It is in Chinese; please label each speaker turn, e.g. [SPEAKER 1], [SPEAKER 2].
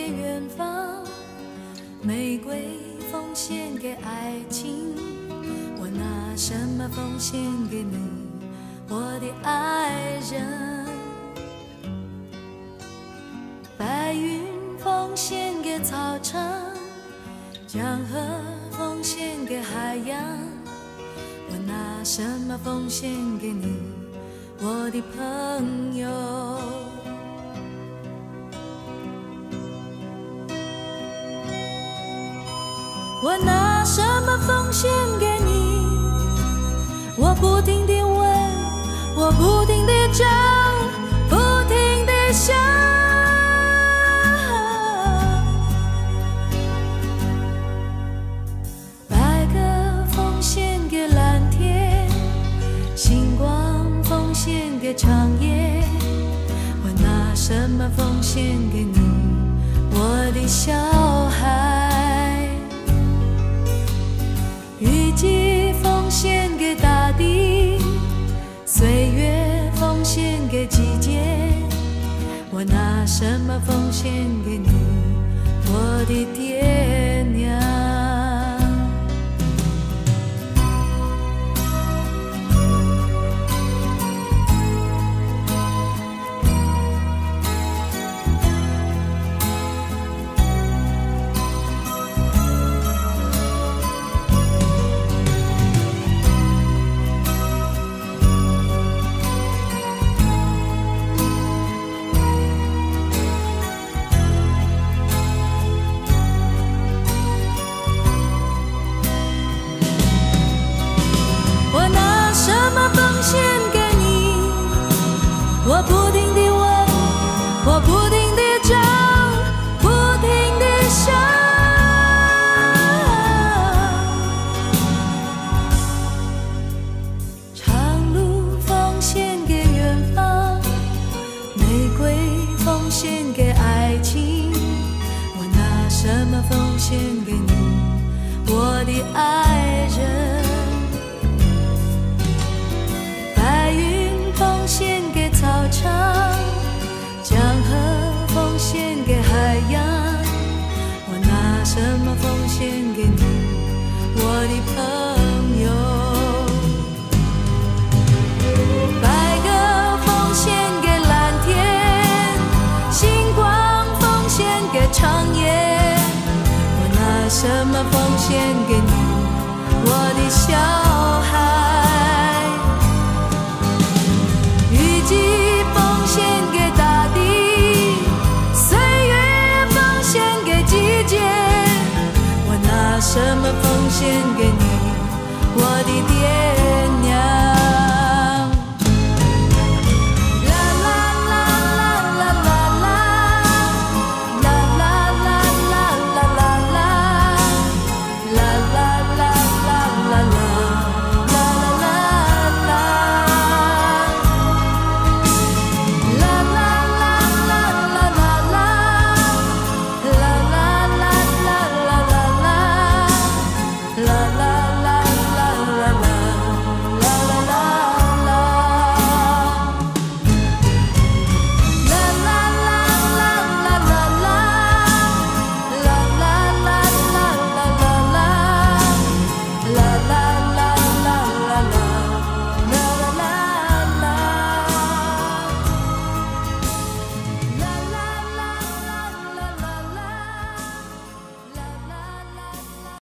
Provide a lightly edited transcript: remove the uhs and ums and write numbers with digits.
[SPEAKER 1] 远方，玫瑰奉献给爱情。我拿什么奉献给你，我的爱人？白云奉献给草场，江河奉献给海洋。我拿什么奉献给你，我的朋友？我拿什么奉献给你？我不停地问，我不停地找，不停地想。白鸽奉献给蓝天，星光奉献给长夜。我拿什么奉献给你，我的小孩？雨季奉献给大地，岁月奉献给季节。我拿什么奉献给你，我的爹娘？我不停地问，我不停地找，不停地想。长路奉献给远方，玫瑰奉献给爱情。我拿什么奉献给你，我的爱人？白云奉献给草场，江河奉献给海洋。我拿什么奉献给你，我的朋友？白鸽奉献给蓝天，星光奉献给长夜。我拿什么奉献给你，我的小孩？奉献给大地，岁月奉献给季节。我拿什么奉献给你，我的爹